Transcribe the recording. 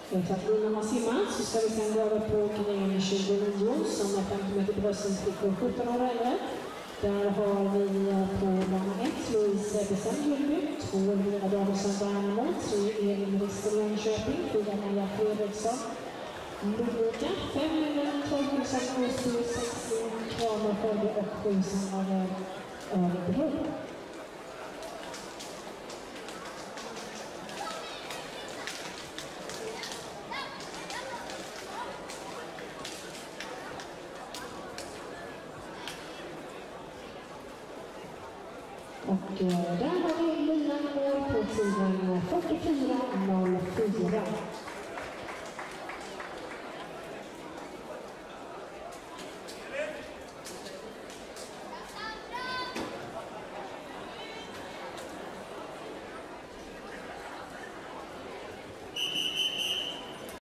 För att innan man simmar så ska vi sedan gå över på kategorin 29 som är 50 meter bröstningsflickor och 17 år äldre. Där har vi på bana 1 Louise Besenjölby, 2 Elvira Davidsson Värnamo, 3 Elin Rister Jönköping, 4 Maja Fredriksson Ludvika, 5 Elin 12 Osby, 6 Kramer Skövde och 7 Sandra Örebro. Och där har vi linan mål på tiden 44.04.